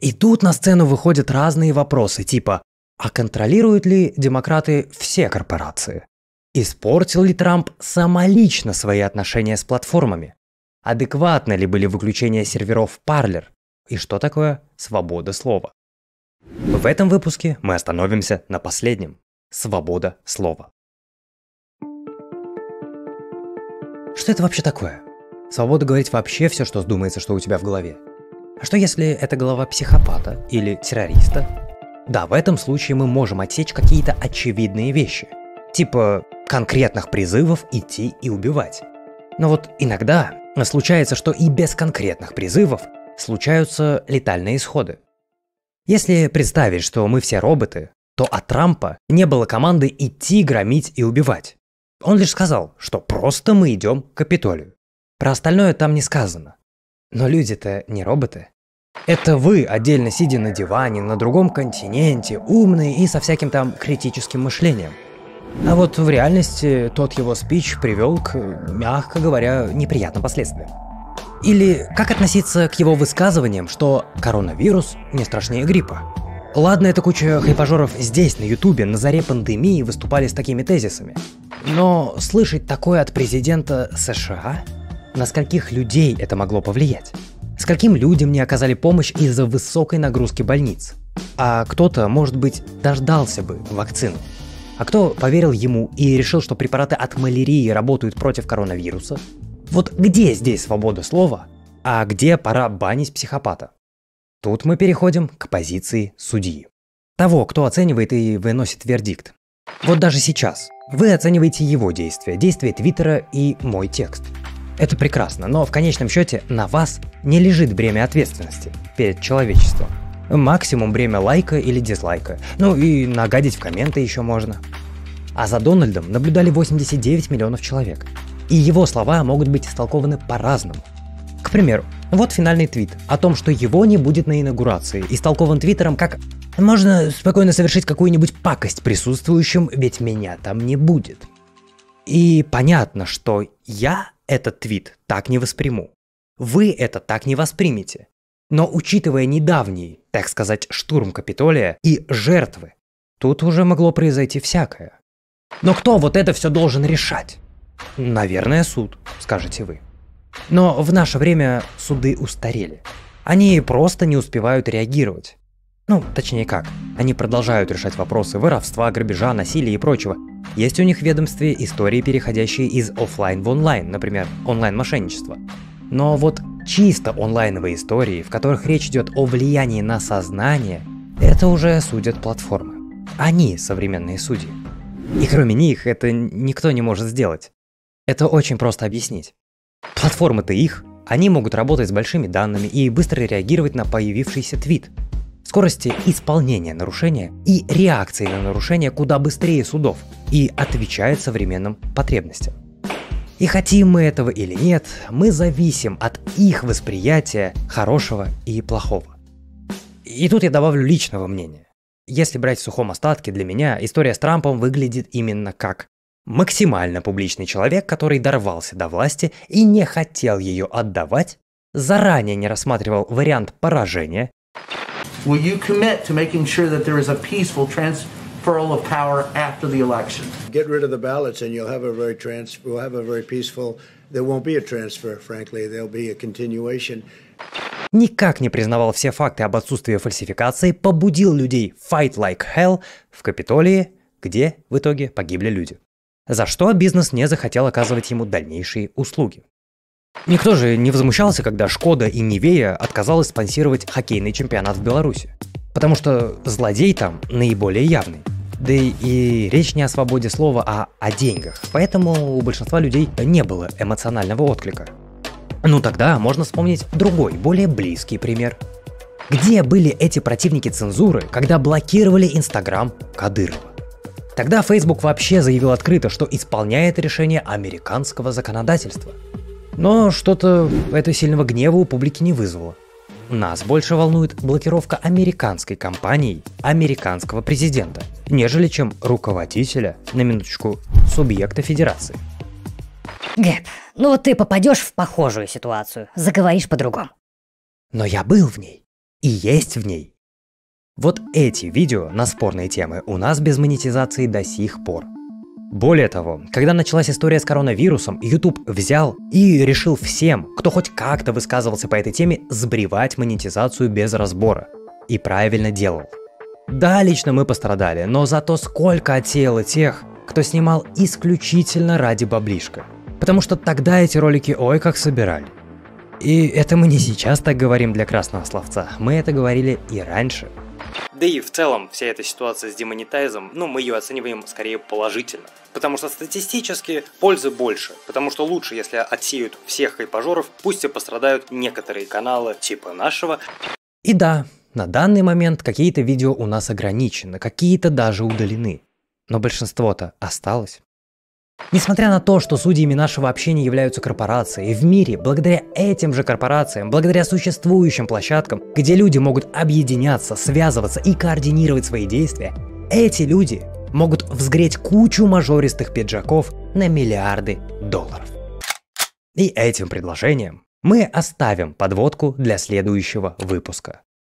И тут на сцену выходят разные вопросы, типа «А контролируют ли демократы все корпорации? Испортил ли Трамп самолично свои отношения с платформами? Адекватны ли были выключения серверов Parler? И что такое свобода слова?» В этом выпуске мы остановимся на последнем – свобода слова. Что это вообще такое? Свобода говорить вообще все, что вздумается, что у тебя в голове. А что если это голова психопата или террориста? Да, в этом случае мы можем отсечь какие-то очевидные вещи. Типа конкретных призывов идти и убивать. Но вот иногда случается, что и без конкретных призывов случаются летальные исходы. Если представить, что мы все роботы, то от Трампа не было команды идти, громить и убивать. Он лишь сказал, что просто мы идем к Капитолию. Про остальное там не сказано. Но люди-то не роботы. Это вы, отдельно сидя на диване, на другом континенте, умные и со всяким там критическим мышлением. А вот в реальности тот его спич привел к, мягко говоря, неприятным последствиям. Или как относиться к его высказываниям, что коронавирус не страшнее гриппа? Ладно, это куча хайпажоров здесь, на Ютубе, на заре пандемии выступали с такими тезисами. Но слышать такое от президента США? На скольких людей это могло повлиять? Скольким людям не оказали помощь из-за высокой нагрузки больниц? А кто-то, может быть, дождался бы вакцину. А кто поверил ему и решил, что препараты от малярии работают против коронавируса? Вот где здесь свобода слова, а где пора банить психопата? Тут мы переходим к позиции судьи. Того, кто оценивает и выносит вердикт. Вот даже сейчас вы оцениваете его действия, действия Твиттера и мой текст. Это прекрасно, но в конечном счете на вас не лежит бремя ответственности перед человечеством. Максимум бремя лайка или дизлайка. Ну и нагадить в комменты еще можно. А за Дональдом наблюдали 89 миллионов человек. И его слова могут быть истолкованы по-разному. К примеру, вот финальный твит о том, что его не будет на инаугурации, истолкован Твиттером как «можно спокойно совершить какую-нибудь пакость присутствующим, ведь меня там не будет». И понятно, что я этот твит так не восприму. Вы это так не воспримете. Но учитывая недавний, так сказать, штурм Капитолия и жертвы, тут уже могло произойти всякое. Но кто вот это все должен решать? Наверное, суд, скажете вы. Но в наше время суды устарели. Они просто не успевают реагировать. Ну, точнее как, они продолжают решать вопросы воровства, грабежа, насилия и прочего. Есть у них в ведомстве истории, переходящие из офлайн в онлайн, например, онлайн-мошенничество. Но вот чисто онлайновые истории, в которых речь идет о влиянии на сознание, это уже судят платформы. Они современные судьи. И кроме них это никто не может сделать. Это очень просто объяснить. Платформы-то их, они могут работать с большими данными и быстро реагировать на появившийся твит. Скорости исполнения нарушения и реакции на нарушение куда быстрее судов и отвечают современным потребностям. И хотим мы этого или нет, мы зависим от их восприятия хорошего и плохого. И тут я добавлю личного мнения. Если брать в сухом остатке, для меня история с Трампом выглядит именно как максимально публичный человек, который дорвался до власти и не хотел ее отдавать, заранее не рассматривал вариант поражения. Will you commit to making sure that there is a peaceful transferal of power after the election? Get rid of the ballots, and you'll have a very peaceful. There won't be a transfer, frankly. There'll be a continuation. Никак не признавал все факты об отсутствии фальсификации, побудил людей fight like hell в Капитолии, где в итоге погибли люди. За что бизнес не захотел оказывать ему дальнейшие услуги. Никто же не возмущался, когда Шкода и Нивея отказалась спонсировать хоккейный чемпионат в Беларуси. Потому что злодей там наиболее явный. Да и речь не о свободе слова, а о деньгах. Поэтому у большинства людей не было эмоционального отклика. Ну тогда можно вспомнить другой, более близкий пример. Где были эти противники цензуры, когда блокировали Инстаграм Кадырова? Тогда Facebook вообще заявил открыто, что исполняет решение американского законодательства. Но что-то это сильного гнева у публики не вызвало. Нас больше волнует блокировка американской компанией американского президента, нежели чем руководителя, на минуточку, субъекта федерации. Гэб, ну вот ты попадешь в похожую ситуацию, заговоришь по-другому. Но я был в ней. и есть в ней. Вот эти видео на спорные темы у нас без монетизации до сих пор. Более того, когда началась история с коронавирусом, YouTube взял и решил всем, кто хоть как-то высказывался по этой теме, сбривать монетизацию без разбора. И правильно делал. Да, лично мы пострадали, но зато сколько отсеяло тех, кто снимал исключительно ради баблишка. Потому что тогда эти ролики ой как собирали. И это мы не сейчас так говорим для красного словца, мы это говорили и раньше. Да и в целом вся эта ситуация с демонетайзом, мы ее оцениваем скорее положительно. Потому что статистически пользы больше. Потому что лучше, если отсеют всех хайпажоров, пусть и пострадают некоторые каналы типа нашего. И да, на данный момент какие-то видео у нас ограничены, какие-то даже удалены. Но большинство-то осталось. Несмотря на то, что судьями нашего общения являются корпорации, в мире, благодаря этим же корпорациям, благодаря существующим площадкам, где люди могут объединяться, связываться и координировать свои действия, эти люди могут взгреть кучу мажористых пиджаков на миллиарды долларов. И этим предложением мы оставим подводку для следующего выпуска.